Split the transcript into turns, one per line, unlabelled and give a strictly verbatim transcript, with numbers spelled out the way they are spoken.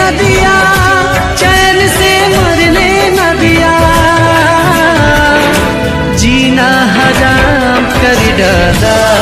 न दिया, चैन से मरने न दिया, जीना हराम कर डाला।